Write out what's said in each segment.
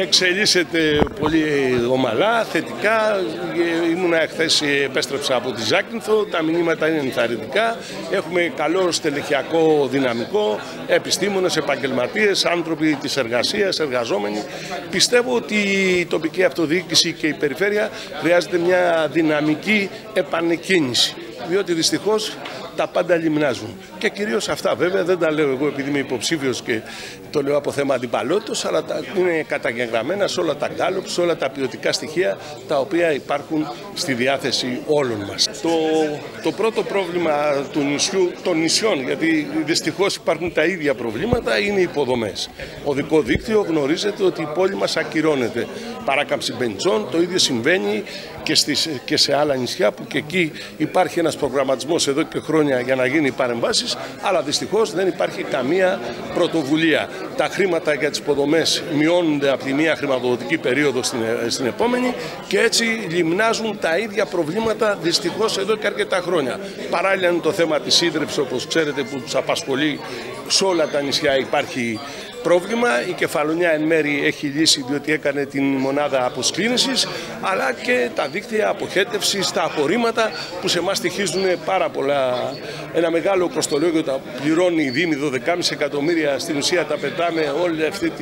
Εξελίσσεται πολύ ομαλά, θετικά. Ήμουνα χθες, επέστρεψα από τη Ζάκυνθο, τα μηνύματα είναι ενθαρρυντικά. Έχουμε καλό στελεχειακό δυναμικό, επιστήμονες, επαγγελματίες, άνθρωποι της εργασίας, εργαζόμενοι. Πιστεύω ότι η τοπική αυτοδιοίκηση και η περιφέρεια χρειάζεται μια δυναμική επανεκκίνηση, διότι δυστυχώς τα πάντα λιμνάζουν. Και κυρίως αυτά, βέβαια, δεν τα λέω εγώ επειδή είμαι υποψήφιος και το λέω από θέμα αντιπαλότητας, αλλά είναι καταγεγραμμένα σε όλα τα γκάλωπ, σε όλα τα ποιοτικά στοιχεία τα οποία υπάρχουν στη διάθεση όλων μας. Το πρώτο πρόβλημα των νησιών, γιατί δυστυχώς υπάρχουν τα ίδια προβλήματα, είναι οι υποδομές. Οδικό δίκτυο, γνωρίζετε ότι η πόλη μας ακυρώνεται. Παράκαμψη μπεντζών, το ίδιο συμβαίνει και σε άλλα νησιά που και εκεί υπάρχει ένας προγραμματισμός εδώ και χρόνια για να γίνει παρεμβάσεις, αλλά δυστυχώς δεν υπάρχει καμία πρωτοβουλία. Τα χρήματα για τις υποδομές μειώνονται από τη μία χρηματοδοτική περίοδο στην επόμενη και έτσι λιμνάζουν τα ίδια προβλήματα δυστυχώς εδώ και αρκετά χρόνια. Παράλληλα είναι το θέμα της ίδρυψης, όπως ξέρετε, που τους απασχολεί σε όλα τα νησιά υπάρχει πρόβλημα. Η Κεφαλονιά εν μέρει έχει λύσει διότι έκανε την μονάδα αποσκλήνησης, αλλά και τα δίκτυα αποχέτευσης, τα απορρίμματα που σε εμάς στοιχίζουν πάρα πολλά. Ένα μεγάλο κοστολόγιο τα πληρώνει η Δήμη, 12,5 εκατομμύρια, στην ουσία τα πετάμε όλη αυτή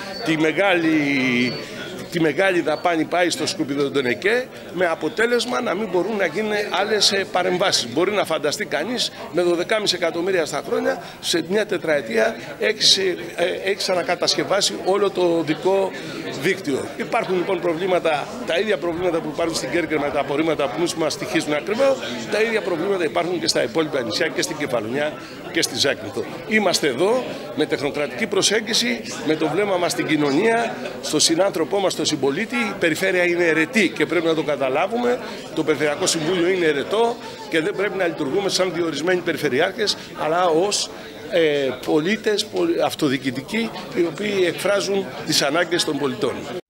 τη μεγάλη δαπάνη πάει στο σκουπιδό των ΕΚΕ, με αποτέλεσμα να μην μπορούν να γίνουν άλλες παρεμβάσεις. Μπορεί να φανταστεί κανείς με 12,5 εκατομμύρια στα χρόνια, σε μια τετραετία έχει ανακατασκευάσει όλο το οδικό δίκτυο. Υπάρχουν λοιπόν προβλήματα, τα ίδια προβλήματα που υπάρχουν στην Κέρκυρα με τα απορρίμματα που μας στοιχίζουν ακριβώς, τα ίδια προβλήματα υπάρχουν και στα υπόλοιπα νησιά και στην Κεφαλονιά και στη Ζάκυνθο. Είμαστε εδώ με τεχνοκρατική προσέγγιση, με το βλέμμα μας στην κοινωνία, στο συνάνθρωπό μας, στον συμπολίτη. Η περιφέρεια είναι αιρετή και πρέπει να το καταλάβουμε. Το Περιφερειακό Συμβούλιο είναι αιρετό και δεν πρέπει να λειτουργούμε σαν διορισμένοι περιφερειάρχες, αλλά ως πολίτες αυτοδιοικητικοί, οι οποίοι εκφράζουν τις ανάγκες των πολιτών.